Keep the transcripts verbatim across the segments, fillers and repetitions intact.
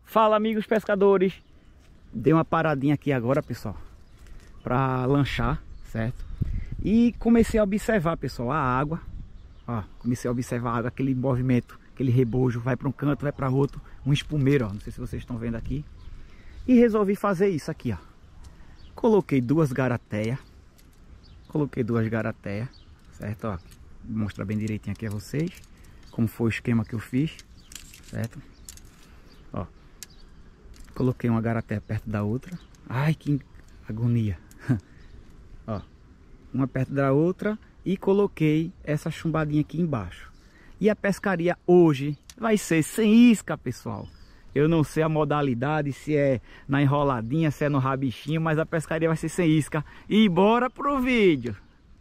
Fala, amigos pescadores. Dei uma paradinha aqui agora, pessoal, para lanchar, certo? E comecei a observar, pessoal, a água. Ó, comecei a observar a água, aquele movimento, aquele rebojo, vai para um canto, vai para outro, um espumeiro, ó, não sei se vocês estão vendo aqui. E resolvi fazer isso aqui, ó. Coloquei duas garateias. Coloquei duas garateias, certo? Ó, vou mostrar bem direitinho aqui a vocês como foi o esquema que eu fiz, certo? Ó, coloquei uma garateia perto da outra. Ai, que agonia. Ó, uma perto da outra e coloquei essa chumbadinha aqui embaixo. E a pescaria hoje vai ser sem isca, pessoal. Eu não sei a modalidade, se é na enroladinha, se é no rabichinho, mas a pescaria vai ser sem isca. E bora pro vídeo!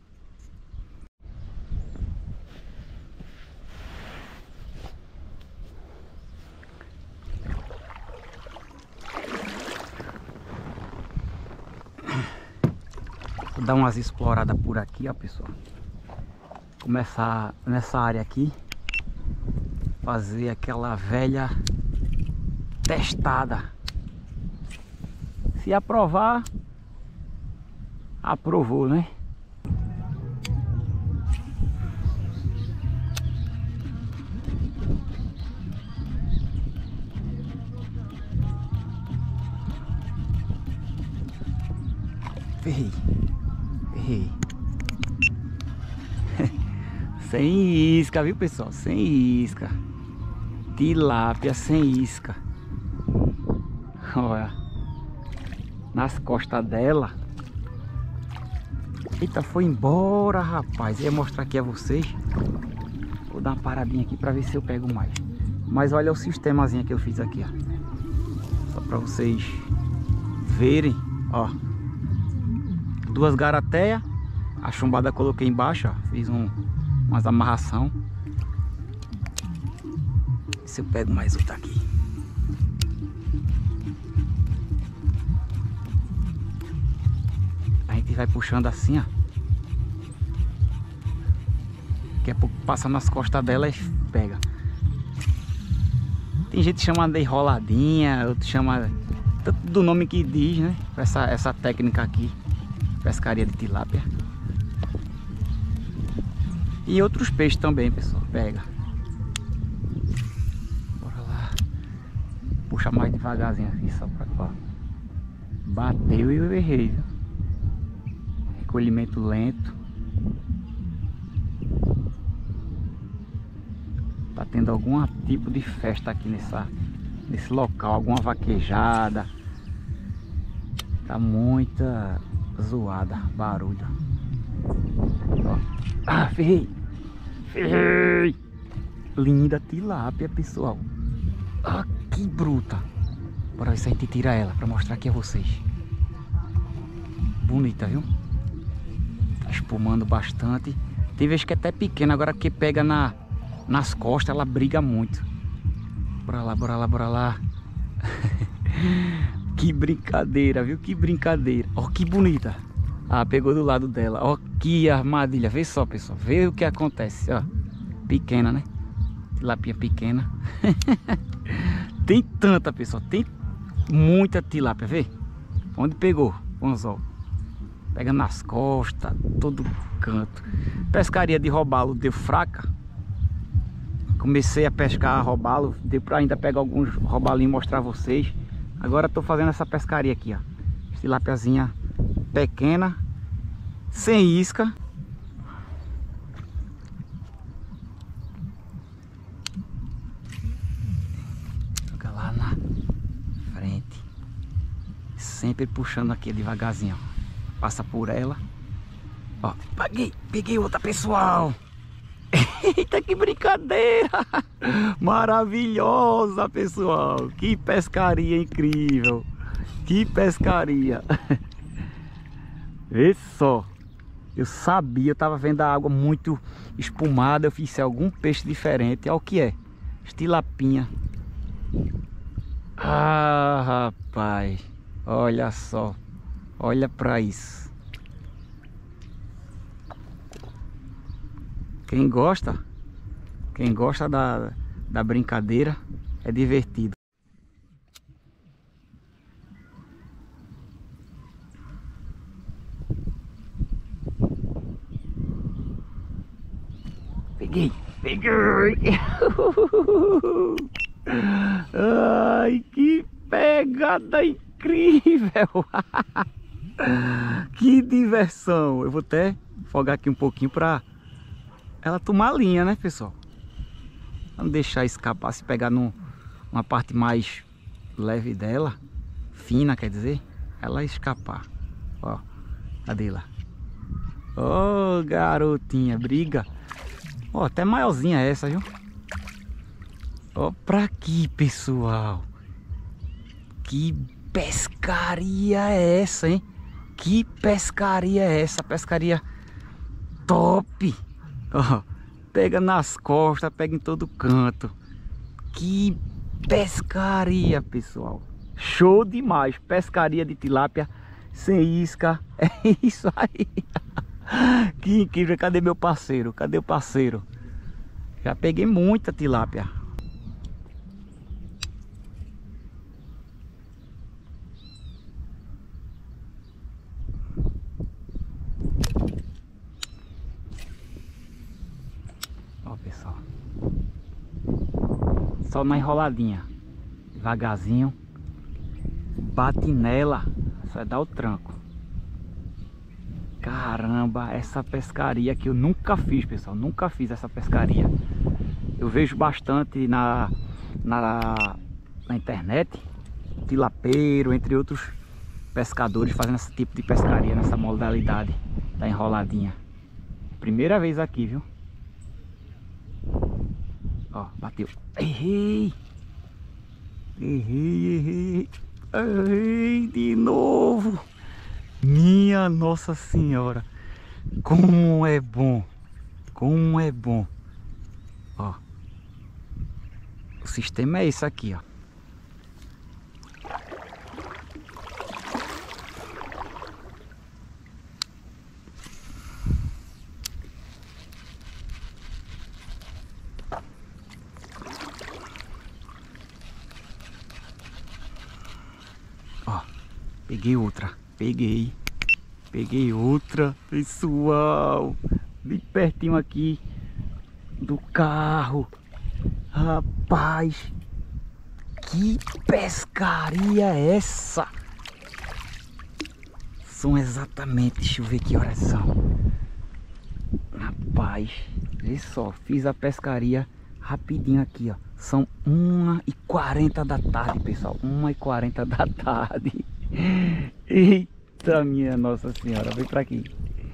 Vou dar umas exploradas por aqui, ó, pessoal. Começar nessa área aqui, fazer aquela velha testada. Se aprovar, aprovou, né? Ferrei, ferrei. Sem isca, viu, pessoal? Sem isca. Tilápia sem isca. Olha, nas costas dela. Eita, foi embora, rapaz. Eu ia mostrar aqui a vocês. Vou dar uma paradinha aqui para ver se eu pego mais. Mas olha o sistemazinho que eu fiz aqui, ó. Só para vocês verem, ó. Duas garateias. A chumbada coloquei embaixo, ó. Fiz um, umas amarração. Se eu pego mais outra aqui. A gente vai puxando assim, ó. Daqui a pouco passa nas costas dela e pega. Tem gente que chama de enroladinha, outro chama tanto do nome que diz, né? Essa, essa técnica aqui, pescaria de tilápia. E outros peixes também, pessoal, pega. Bora lá. Puxa mais devagarzinho aqui, só pra cá. Bateu e eu errei, viu? Recolhimento lento. Tá tendo algum tipo de festa aqui nessa, nesse local, alguma vaquejada. Tá muita zoada, barulho. Ó. Ah, ferrei! Ferrei! Linda tilápia, pessoal. Ah, que bruta! Bora ver se a gente tira ela pra mostrar aqui a vocês. Bonita, viu? Tá espumando bastante. Tem vezes que é até pequena, agora que pega na, nas costas, ela briga muito. Bora lá, bora lá, bora lá. Que brincadeira, viu? Que brincadeira. Ó, que bonita. Ah, pegou do lado dela. Ó, que armadilha. Vê só, pessoal. Vê o que acontece. Ó, pequena, né? Tilapia pequena. Tem tanta, pessoal. Tem muita tilápia. Vê? Onde pegou? Anzol. Pega nas costas, todo canto. Pescaria de robalo deu fraca. Comecei a pescar robalo. Deu pra ainda pegar alguns robalinhos e mostrar a vocês. Agora tô fazendo essa pescaria aqui, ó. Tilápiazinha pequena, sem isca. Joga lá na frente. Sempre puxando aqui devagarzinho, ó. Passa por ela. Ó, peguei, peguei outra, pessoal. Eita, que brincadeira. Maravilhosa, pessoal. Que pescaria incrível. Que pescaria. Vê só. Eu sabia, eu tava vendo a água muito espumada. Eu fiz algum peixe diferente. Olha o que é. Tilapinha. Ah, rapaz. Olha só. Olha pra isso. Quem gosta, quem gosta da, da brincadeira, é divertido. Peguei, peguei. Ai, que pegada incrível. Que diversão. Eu vou até afogar aqui um pouquinho pra ela tomar a linha, né, pessoal? Vamos deixar escapar, se pegar no, numa parte mais leve dela, fina, quer dizer, ela escapar. Ó, cadê lá? Ô, oh, garotinha, briga. Ó, até maiorzinha essa, viu? Ó, pra aqui, pessoal. Que pescaria é essa, hein? Que pescaria é essa? Pescaria top. Ó, pega nas costas, pega em todo canto. Que pescaria, pessoal. Show demais. Pescaria de tilápia sem isca. É isso aí. Que incrível. Cadê meu parceiro? Cadê o parceiro? Já peguei muita tilápia. Ó, pessoal. Só na enroladinha. Devagarzinho. Bate nela. Só é dar o tranco. Caramba, essa pescaria que eu nunca fiz, pessoal. Nunca fiz essa pescaria. Eu vejo bastante na, na, na internet. Tilapeiro, entre outros pescadores fazendo esse tipo de pescaria nessa modalidade da enroladinha. Primeira vez aqui, viu? Ó, bateu. Errei! Errei, errei! Errei de novo! Minha Nossa Senhora! Como é bom! Como é bom! Ó, o sistema é esse aqui, ó. Ó, peguei outra, peguei, peguei outra, pessoal, bem pertinho aqui do carro. Rapaz, que pescaria é essa? São exatamente, deixa eu ver que horas são. Rapaz, vê só, fiz a pescaria rapidinho aqui, ó. São uma e quarenta da tarde, pessoal. uma e quarenta da tarde. Eita, minha Nossa Senhora, vem pra aqui.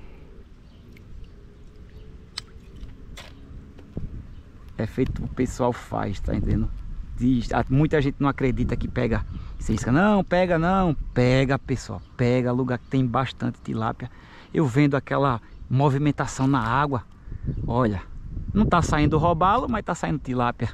É feito o pessoal faz, tá entendendo? Diz, muita gente não acredita que pega cisca. Não, pega não. Pega, pessoal. Pega, lugar que tem bastante tilápia. Eu vendo aquela movimentação na água. Olha, não tá saindo robalo, mas tá saindo tilápia.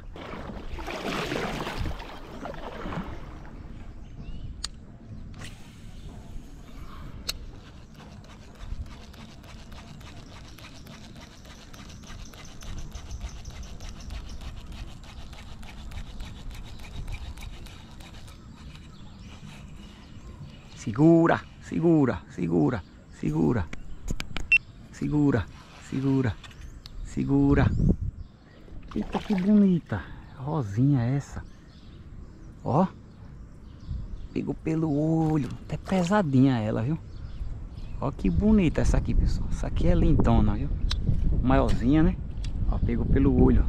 Segura, segura, segura, segura, segura, segura, segura. Eita, que bonita. Rosinha essa. Ó. Pegou pelo olho. Até pesadinha ela, viu? Ó que bonita essa aqui, pessoal. Essa aqui é lindona, viu? Maiorzinha, né? Ó, pegou pelo olho.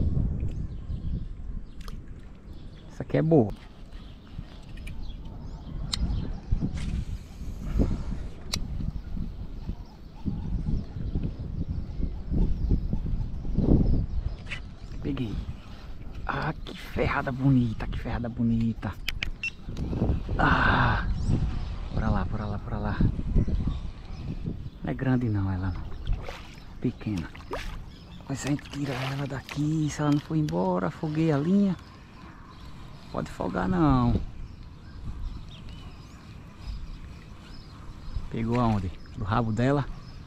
Essa aqui é boa. Peguei. Ah, que ferrada bonita, que ferrada bonita. Ah, bora lá, bora lá, bora lá. Não é grande não, ela não. Pequena. Mas a gente tira ela daqui, se ela não for embora, afoguei a linha. Pode folgar não. Pegou aonde? Do rabo dela.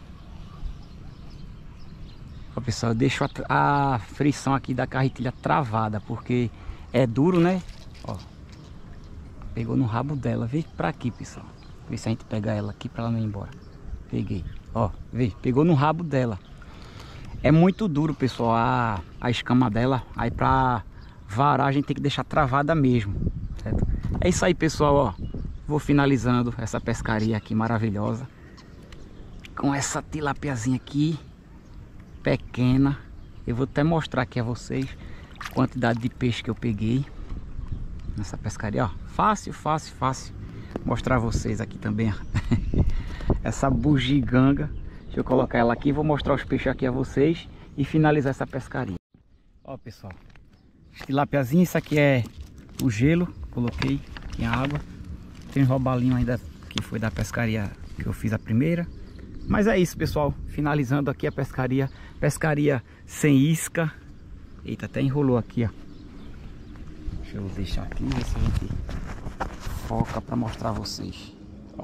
Ó, pessoal, eu deixo a, a frição aqui da carretilha travada, porque é duro, né? Ó, pegou no rabo dela. Vê pra aqui, pessoal. Vê se a gente pegar ela aqui pra ela não ir embora. Peguei. Ó, vê, pegou no rabo dela. É muito duro, pessoal, a, a escama dela. Aí pra varar a gente tem que deixar travada mesmo, certo? É isso aí, pessoal, ó. Vou finalizando essa pescaria aqui maravilhosa com essa tilapiazinha aqui pequena. Eu vou até mostrar aqui a vocês a quantidade de peixe que eu peguei nessa pescaria, ó. Fácil, fácil, fácil. Mostrar a vocês aqui também, ó. Essa bugiganga. Deixa eu colocar ela aqui, vou mostrar os peixes aqui a vocês e finalizar essa pescaria. Ó, pessoal, tilapiazinha, isso aqui é o gelo, coloquei aqui a água. Tem um robalinho ainda que foi da pescaria que eu fiz a primeira. Mas é isso, pessoal, finalizando aqui a pescaria, pescaria sem isca. Eita, até enrolou aqui, ó. Deixa eu deixar aqui, ver se a gente foca para mostrar a vocês. Ó.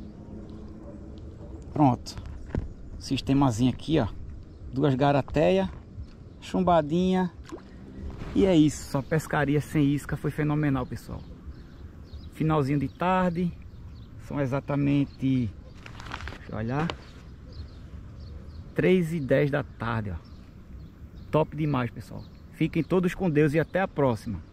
Pronto. Sistemazinho aqui, ó. Duas garateias, chumbadinha. E é isso, só pescaria sem isca, foi fenomenal, pessoal. Finalzinho de tarde. São exatamente, deixa eu olhar, três e dez da tarde, ó. Top demais, pessoal. Fiquem todos com Deus e até a próxima.